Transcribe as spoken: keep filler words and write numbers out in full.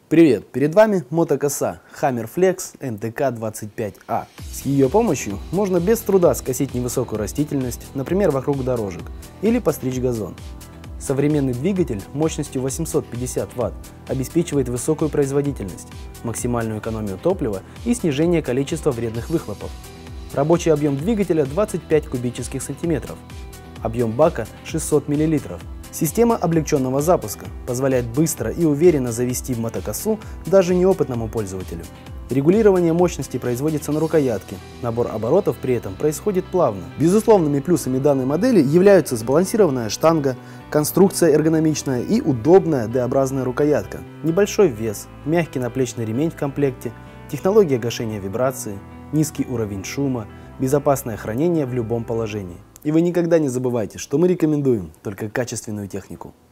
Привет! Перед вами мотокоса Hammerflex эн тэ ка двадцать пять а. С ее помощью можно без труда скосить невысокую растительность, например, вокруг дорожек, или постричь газон. Современный двигатель мощностью восемьсот пятьдесят ватт обеспечивает высокую производительность, максимальную экономию топлива и снижение количества вредных выхлопов. Рабочий объем двигателя двадцать пять кубических сантиметров, объем бака шестьсот миллилитров. Система облегченного запуска позволяет быстро и уверенно завести мотокосу даже неопытному пользователю. Регулирование мощности производится на рукоятке, набор оборотов при этом происходит плавно. Безусловными плюсами данной модели являются сбалансированная штанга, конструкция эргономичная и удобная д-образная рукоятка, небольшой вес, мягкий наплечный ремень в комплекте, технология гашения вибрации, низкий уровень шума, безопасное хранение в любом положении. И вы никогда не забывайте, что мы рекомендуем только качественную технику.